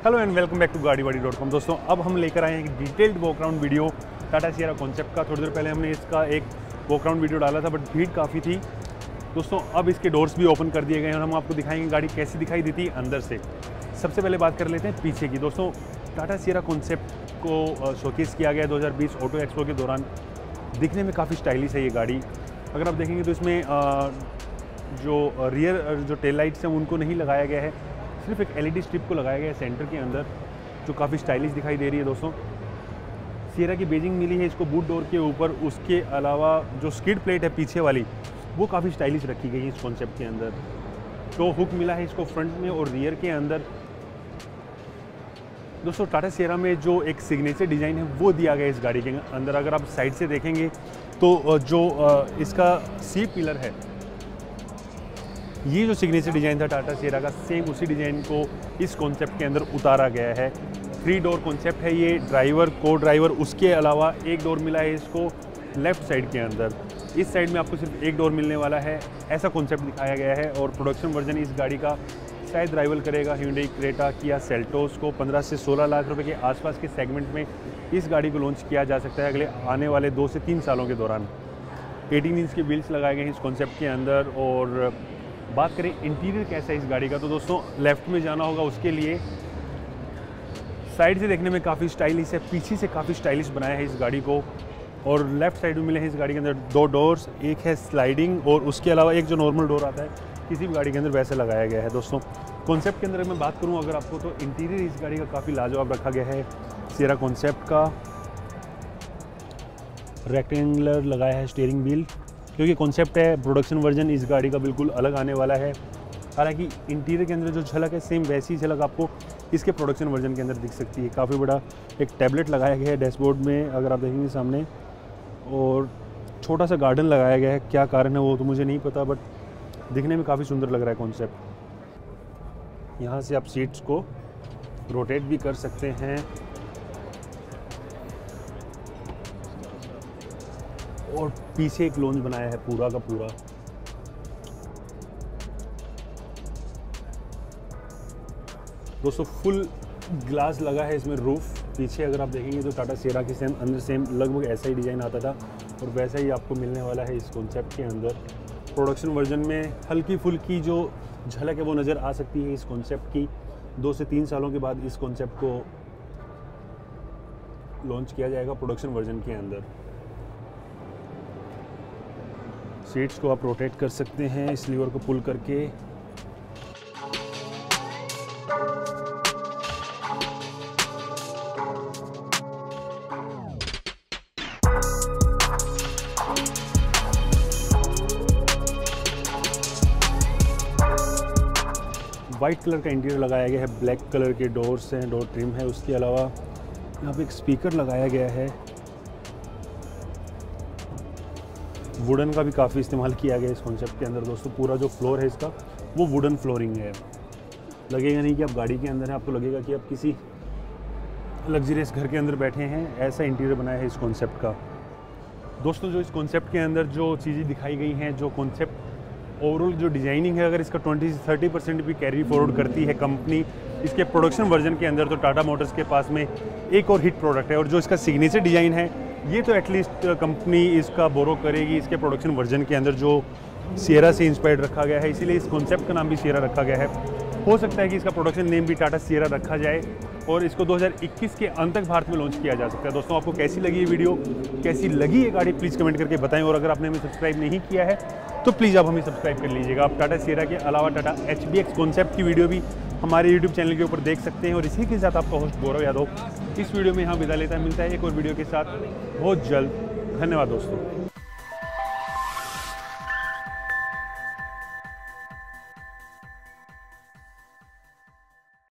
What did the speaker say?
Hello and welcome back to Gaadiwaadi.com। दोस्तों अब हम लेकर आए हैं एक detailed walkaround video Tata Sierra concept का। थोड़ी देर पहले हमने इसका एक वॉकराउंड वीडियो डाला था, बट भीड़ काफ़ी थी। दोस्तों अब इसके डोर्स भी ओपन कर दिए गए हैं और हम आपको दिखाएंगे गाड़ी कैसी दिखाई देती है अंदर से। सबसे पहले बात कर लेते हैं पीछे की। दोस्तों टाटा सियरा कॉन्सेप्ट को शोकेस किया गया 2020 ऑटो एक्सपो के दौरान। दिखने में काफ़ी स्टाइलिश है ये गाड़ी। अगर आप देखेंगे तो इसमें जो रियर जो टेल लाइट्स हैं उनको नहीं लगाया गया है, सिर्फ एक एलईडी स्ट्रिप को लगाया गया है सेंटर के अंदर, जो काफ़ी स्टाइलिश दिखाई दे रही है। दोस्तों सियरा की बेजिंग मिली है इसको बूट डोर के ऊपर। उसके अलावा जो स्किड प्लेट है पीछे वाली वो काफ़ी स्टाइलिश रखी गई है इस कॉन्सेप्ट के अंदर। तो हुक मिला है इसको फ्रंट में और रियर के अंदर। दोस्तों टाटा सियरा में जो एक सिग्नेचर डिज़ाइन है वो दिया गया है इस गाड़ी के अंदर। अगर आप साइड से देखेंगे तो जो इसका सी पिलर है, ये जो सिग्नेचर डिज़ाइन था टाटा सियरा का, सेम उसी डिज़ाइन को इस कॉन्सेप्ट के अंदर उतारा गया है। 3 डोर कॉन्सेप्ट है ये, ड्राइवर को ड्राइवर, उसके अलावा एक डोर मिला है इसको लेफ़्ट साइड के अंदर। इस साइड में आपको सिर्फ एक डोर मिलने वाला है, ऐसा कॉन्सेप्ट दिखाया गया है। और प्रोडक्शन वर्जन इस गाड़ी का शायद राइवल करेगा Hyundai क्रेटा, किया सेल्टोस को। 15 से 16 लाख रुपए के आसपास के सेगमेंट में इस गाड़ी को लॉन्च किया जा सकता है अगले आने वाले 2 से 3 सालों के दौरान। 18 इंच के व्हील्स लगाए गए हैं इस कॉन्सेप्ट के अंदर। और बात करें इंटीरियर कैसा है इस गाड़ी का, तो दोस्तों लेफ़्ट में जाना होगा उसके लिए साइड से देखने में काफ़ी स्टाइलिश है, पीछे से काफ़ी स्टाइलिश बनाया है इस गाड़ी को। और लेफ़्ट साइड में मिले हैं इस गाड़ी के अंदर 2 डोर्स, एक है स्लाइडिंग और उसके अलावा एक जो नॉर्मल डोर आता है किसी भी गाड़ी के अंदर वैसे लगाया गया है। दोस्तों कॉन्सेप्ट के अंदर मैं बात करूं अगर आपको, तो इंटीरियर इस गाड़ी का काफ़ी लाजवाब रखा गया है। सियरा कॉन्सेप्ट का रेक्टेंगुलर लगाया है स्टीयरिंग व्हील, क्योंकि कॉन्सेप्ट है। प्रोडक्शन वर्जन इस गाड़ी का बिल्कुल अलग आने वाला है। हालांकि इंटीरियर के अंदर जो झलक है सेम वैसी झलक आपको इसके प्रोडक्शन वर्जन के अंदर दिख सकती है। काफ़ी बड़ा एक टैबलेट लगाया गया है डैशबोर्ड में, अगर आप देखेंगे सामने, और छोटा सा गार्डन लगाया गया है। क्या कारण है वो तो मुझे नहीं पता, बट दिखने में काफ़ी सुंदर लग रहा है कॉन्सेप्ट। यहाँ से आप सीट्स को रोटेट भी कर सकते हैं और पीछे एक लॉन्ज बनाया है पूरा का पूरा। दोस्तों फुल ग्लास लगा है इसमें रूफ। पीछे अगर आप देखेंगे तो टाटा सियरा के सेम अंदर सेम लगभग ऐसा ही डिज़ाइन आता था और वैसा ही आपको मिलने वाला है इस कॉन्सेप्ट के अंदर। प्रोडक्शन वर्जन में हल्की फुल्की जो झलक है वो नज़र आ सकती है इस कॉन्सेप्ट की। 2 से 3 सालों के बाद इस कॉन्सेप्ट को लॉन्च किया जाएगा प्रोडक्शन वर्जन के अंदर। सीट्स को आप रोटेट कर सकते हैं इस लीवर को पुल करके। वाइट कलर का इंटीरियर लगाया गया है, ब्लैक कलर के डोर्स हैं, डोर ट्रिम है। उसके अलावा यहाँ पे एक स्पीकर लगाया गया है। वुडन का भी काफ़ी इस्तेमाल किया गया है इस कॉन्सेप्ट के अंदर। दोस्तों पूरा जो फ्लोर है इसका वो वुडन फ्लोरिंग है। लगेगा नहीं कि आप गाड़ी के अंदर हैं, आपको लगेगा कि आप किसी लग्जरियस घर के अंदर बैठे हैं। ऐसा इंटीरियर बनाया है इस कॉन्सेप्ट का। दोस्तों जो इस कॉन्सेप्ट के अंदर जो चीज़ें दिखाई गई हैं, जो कॉन्सेप्ट ओवरऑल जो डिज़ाइनिंग है, अगर इसका 20 से 30% भी कैरी फॉरवर्ड करती है कंपनी इसके प्रोडक्शन वर्जन के अंदर, तो टाटा मोटर्स के पास में एक और हिट प्रोडक्ट है। और जो इसका सिग्नेचर डिज़ाइन है ये तो एटलीस्ट कंपनी इसका बोरो करेगी इसके प्रोडक्शन वर्जन के अंदर, जो सियरा से इंस्पायर्ड रखा गया है। इसीलिए इस कॉन्सेप्ट का नाम भी सियरा रखा गया है। हो सकता है कि इसका प्रोडक्शन नेम भी टाटा सियरा रखा जाए और इसको 2021 के अंत तक भारत में लॉन्च किया जा सकता है। दोस्तों आपको कैसी लगी ये वीडियो, कैसी लगी ये गाड़ी, प्लीज़ कमेंट करके बताएं। और अगर आपने हमें सब्सक्राइब नहीं किया है तो प्लीज़ आप हमें सब्सक्राइब कर लीजिएगा। आप टाटा सियरा के अलावा टाटा HBX कॉन्सेप्ट की वीडियो भी हमारे YouTube चैनल के ऊपर देख सकते हैं। और इसी के साथ आपका होस्ट गौरव यादव इस वीडियो में यहाँ विदा लेता है। मिलता है एक और वीडियो के साथ बहुत जल्द। धन्यवाद दोस्तों।